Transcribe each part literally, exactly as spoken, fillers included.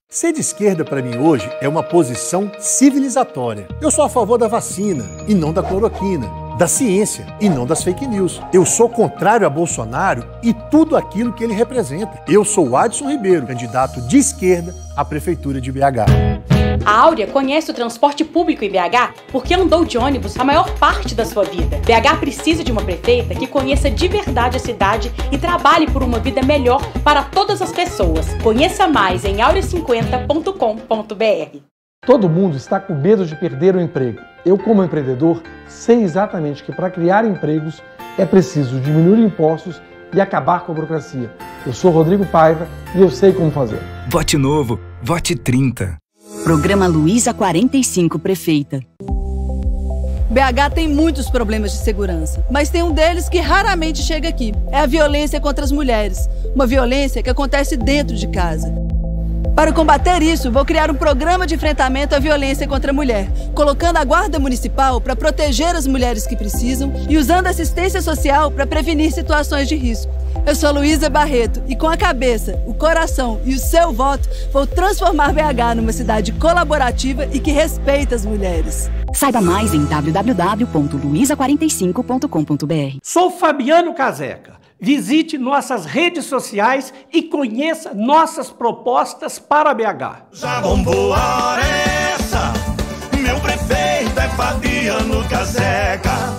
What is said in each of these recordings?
Ser de esquerda para mim hoje é uma posição civilizatória. Eu sou a favor da vacina e não da cloroquina, da ciência e não das fake news. Eu sou contrário a Bolsonaro e tudo aquilo que ele representa. Eu sou o Adson Ribeiro, candidato de esquerda à Prefeitura de B H. A Áurea conhece o transporte público em B H porque andou de ônibus a maior parte da sua vida. B H precisa de uma prefeita que conheça de verdade a cidade e trabalhe por uma vida melhor para todas as pessoas. Conheça mais em áurea cinquenta ponto com ponto br. Todo mundo está com medo de perder o emprego. Eu, como empreendedor, sei exatamente que para criar empregos é preciso diminuir impostos e acabar com a burocracia. Eu sou Rodrigo Paiva e eu sei como fazer. Vote Novo, vote trinta. Programa Luísa quarenta e cinco, Prefeita. B H tem muitos problemas de segurança, mas tem um deles que raramente chega aqui. É a violência contra as mulheres. Uma violência que acontece dentro de casa. Para combater isso, vou criar um programa de enfrentamento à violência contra a mulher, colocando a Guarda Municipal para proteger as mulheres que precisam e usando assistência social para prevenir situações de risco. Eu sou Luísa Barreto e com a cabeça, o coração e o seu voto, vou transformar B H numa cidade colaborativa e que respeita as mulheres. Saiba mais em w w w ponto luísa quarenta e cinco ponto com ponto br. Sou Fabiano Caseca. Visite nossas redes sociais e conheça nossas propostas para B H. Já bombou a hora essa, meu prefeito é Fabiano Caseca.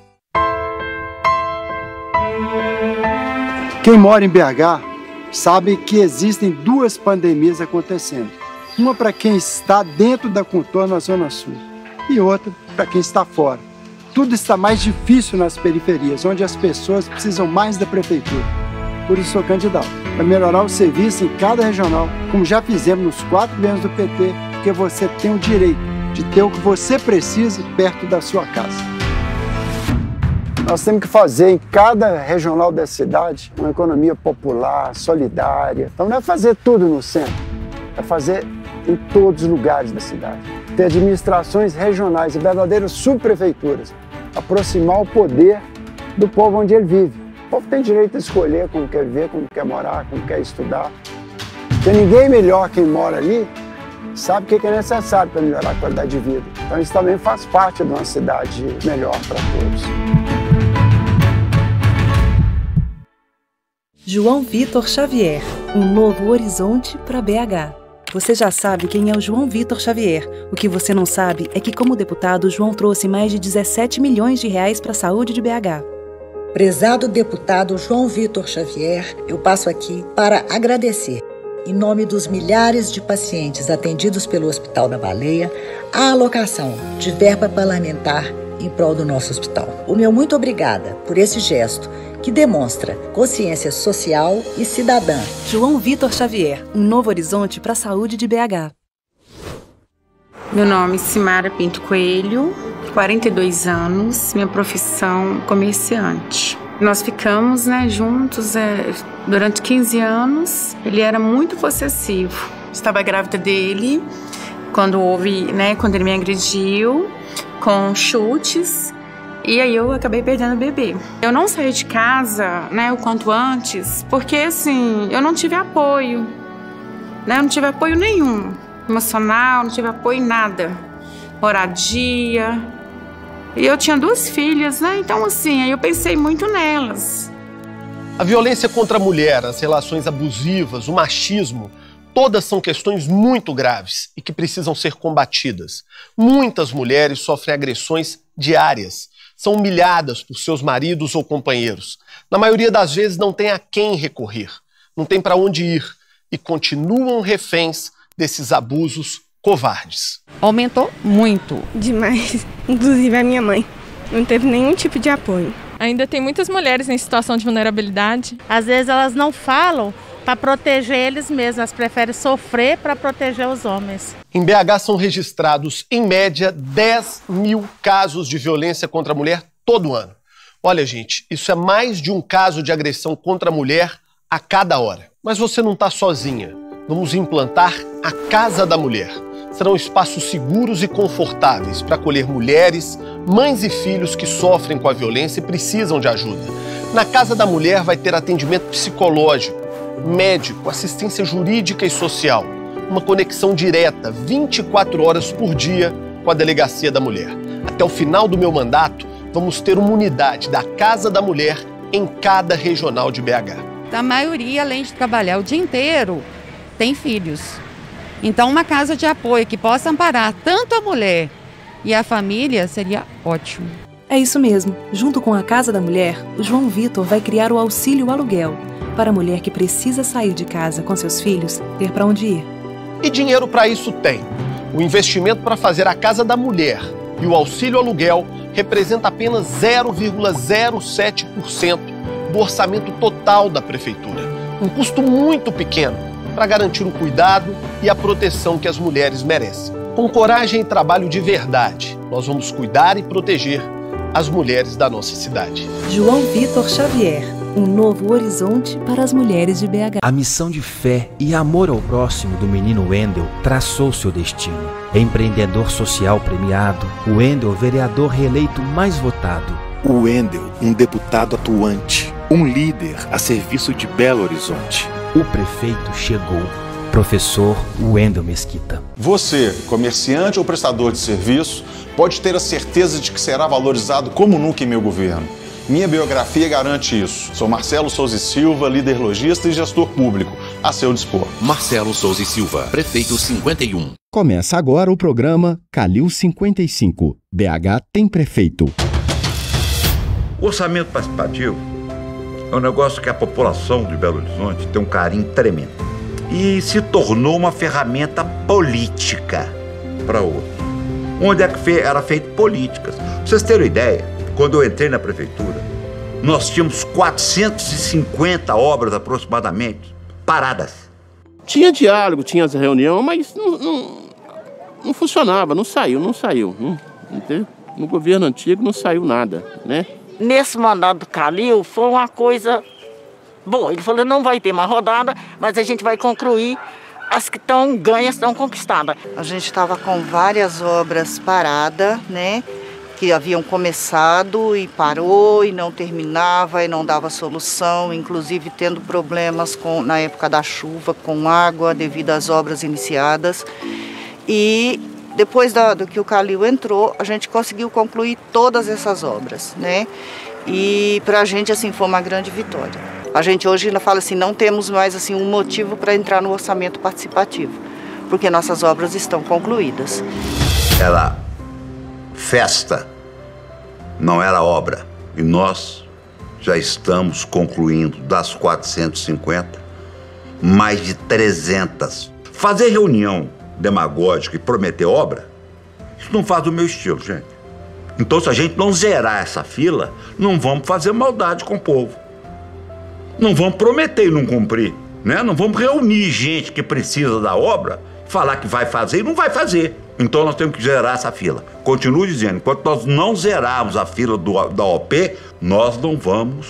Quem mora em B H sabe que existem duas pandemias acontecendo. Uma para quem está dentro da contorno da Zona Sul e outra para quem está fora. Tudo está mais difícil nas periferias, onde as pessoas precisam mais da prefeitura. Por isso sou candidato, para melhorar o serviço em cada regional, como já fizemos nos quatro governos do P T, porque você tem o direito de ter o que você precisa perto da sua casa. Nós temos que fazer em cada regional da cidade uma economia popular, solidária. Então não é fazer tudo no centro, é fazer em todos os lugares da cidade. Ter administrações regionais e verdadeiras subprefeituras, aproximar o poder do povo onde ele vive. O povo tem direito a escolher como quer viver, como quer morar, como quer estudar. Porque ninguém melhor quem mora ali sabe o que é necessário para melhorar a qualidade de vida. Então isso também faz parte de uma cidade melhor para todos. João Vitor Xavier, um novo horizonte para B H. Você já sabe quem é o João Vitor Xavier. O que você não sabe é que, como deputado, o João trouxe mais de dezessete milhões de reais para a saúde de B H. Prezado deputado João Vitor Xavier, eu passo aqui para agradecer, em nome dos milhares de pacientes atendidos pelo Hospital da Baleia, a alocação de verba parlamentar em prol do nosso hospital. O meu muito obrigada por esse gesto que demonstra consciência social e cidadã. João Vitor Xavier, um novo horizonte para a saúde de B H. Meu nome é Simara Pinto Coelho, quarenta e dois anos, minha profissão comerciante. Nós ficamos, né, juntos é, durante quinze anos. Ele era muito possessivo. Estava grávida dele quando houve, né, quando ele me agrediu com chutes. E aí eu acabei perdendo o bebê. Eu não saí de casa, né, o quanto antes, porque assim, eu não tive apoio, né, eu não tive apoio nenhum, emocional, não tive apoio em nada, moradia. E eu tinha duas filhas, né, então assim, aí eu pensei muito nelas. A violência contra a mulher, as relações abusivas, o machismo, todas são questões muito graves e que precisam ser combatidas. Muitas mulheres sofrem agressões diárias. São humilhadas por seus maridos ou companheiros. Na maioria das vezes não tem a quem recorrer, não tem para onde ir e continuam reféns desses abusos covardes. Aumentou muito. Demais. Inclusive a minha mãe não teve nenhum tipo de apoio. Ainda tem muitas mulheres em situação de vulnerabilidade. Às vezes elas não falam para proteger eles mesmos, elas preferem sofrer para proteger os homens. Em B H são registrados, em média, dez mil casos de violência contra a mulher todo ano. Olha, gente, isso é mais de um caso de agressão contra a mulher a cada hora. Mas você não está sozinha. Vamos implantar a Casa da Mulher. Serão espaços seguros e confortáveis para acolher mulheres, mães e filhos que sofrem com a violência e precisam de ajuda. Na Casa da Mulher vai ter atendimento psicológico, médico, assistência jurídica e social, uma conexão direta, vinte e quatro horas por dia, com a Delegacia da Mulher. Até o final do meu mandato, vamos ter uma unidade da Casa da Mulher em cada regional de B H. A maioria, além de trabalhar o dia inteiro, tem filhos. Então, uma casa de apoio que possa amparar tanto a mulher e a família seria ótimo. É isso mesmo. Junto com a Casa da Mulher, o João Vitor vai criar o Auxílio Aluguel, para a mulher que precisa sair de casa com seus filhos ter para onde ir. E dinheiro para isso tem. O investimento para fazer a Casa da Mulher e o Auxílio Aluguel representa apenas zero vírgula zero sete por cento do orçamento total da Prefeitura. Um custo muito pequeno para garantir o cuidado e a proteção que as mulheres merecem. Com coragem e trabalho de verdade, nós vamos cuidar e proteger as mulheres da nossa cidade. João Vitor Xavier, um novo horizonte para as mulheres de B H. A missão de fé e amor ao próximo do menino Wendel traçou seu destino. Empreendedor social premiado, o Wendel, vereador reeleito mais votado. O Wendel, um deputado atuante, um líder a serviço de Belo Horizonte. O prefeito chegou. Professor Wendel Mesquita. Você, comerciante ou prestador de serviço, pode ter a certeza de que será valorizado como nunca em meu governo. Minha biografia garante isso. Sou Marcelo Souza e Silva, líder lojista e gestor público. A seu dispor. Marcelo Souza e Silva, prefeito cinquenta e um. Começa agora o programa Calil cinquenta e cinco. B H tem prefeito. O orçamento participativo é um negócio que a população de Belo Horizonte tem um carinho tremendo. E se tornou uma ferramenta política para outros. Onde é que era feito políticas. Pra vocês terem uma ideia, quando eu entrei na prefeitura, nós tínhamos quatrocentas e cinquenta obras aproximadamente paradas. Tinha diálogo, tinha as reuniões, mas não, não, não funcionava, não saiu, não saiu. Não, entendeu? No governo antigo não saiu nada, né? Nesse mandato do Calil foi uma coisa boa. Ele falou, não vai ter mais rodada, mas a gente vai concluir as que estão ganhas, estão conquistadas. A gente estava com várias obras paradas, né? Que haviam começado e parou e não terminava e não dava solução, inclusive tendo problemas com, na época da chuva, com água devido às obras iniciadas. E depois da, do que o Calil entrou, a gente conseguiu concluir todas essas obras, né? E para a gente, assim, foi uma grande vitória. A gente hoje ainda fala assim, não temos mais assim um motivo para entrar no orçamento participativo, porque nossas obras estão concluídas. Era festa, não era obra. E nós já estamos concluindo das quatrocentas e cinquenta, mais de trezentas. Fazer reunião demagógica e prometer obra, isso não faz do meu estilo, gente. Então, se a gente não zerar essa fila, não vamos fazer maldade com o povo. Não vamos prometer e não cumprir, né? Não vamos reunir gente que precisa da obra, falar que vai fazer e não vai fazer. Então nós temos que zerar essa fila. Continuo dizendo, enquanto nós não zerarmos a fila do, da O P, nós não vamos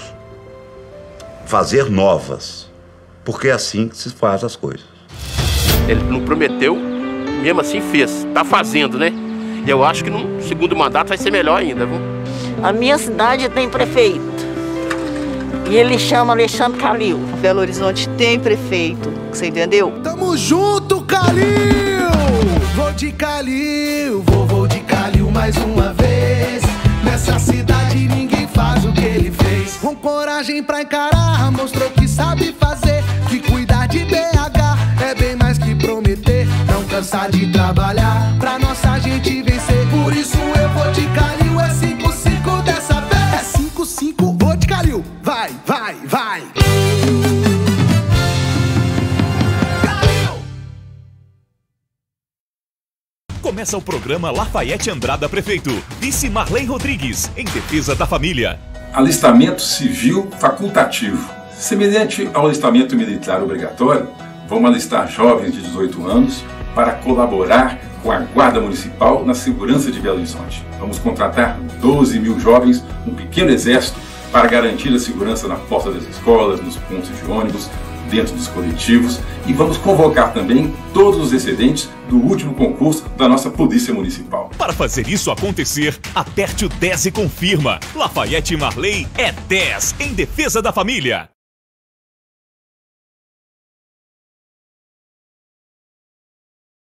fazer novas. Porque é assim que se faz as coisas. Ele não prometeu, mesmo assim fez. Tá fazendo, né? E eu acho que no segundo mandato vai ser melhor ainda, viu? A minha cidade tem prefeito. E ele chama Alexandre Calil. Belo Horizonte tem prefeito, você entendeu? Tamo junto, Calil! Vou de Calil, vou, vou de Calil mais uma vez. Nessa cidade ninguém faz o que ele fez. Com coragem pra encarar, mostrou que sabe fazer. Que cuidar de B H é bem mais que prometer. Não cansar de trabalhar pra nossa gente vencer. Por isso eu vou de Calil, é cinco cinco dessa vez. É cinco cinco, vou de Calil. Vai, vai, vai! Começa o programa Lafayette Andrada Prefeito. Vice Marlene Rodrigues, em defesa da família. Alistamento civil facultativo. Semelhante ao alistamento militar obrigatório, vamos alistar jovens de dezoito anos para colaborar com a Guarda Municipal na segurança de Belo Horizonte. Vamos contratar doze mil jovens, um pequeno exército, para garantir a segurança na porta das escolas, nos pontos de ônibus, dentro dos coletivos, e vamos convocar também todos os excedentes do último concurso da nossa Polícia Municipal. Para fazer isso acontecer, aperte o dez e confirma. Lafayette e Marley é dez em defesa da família.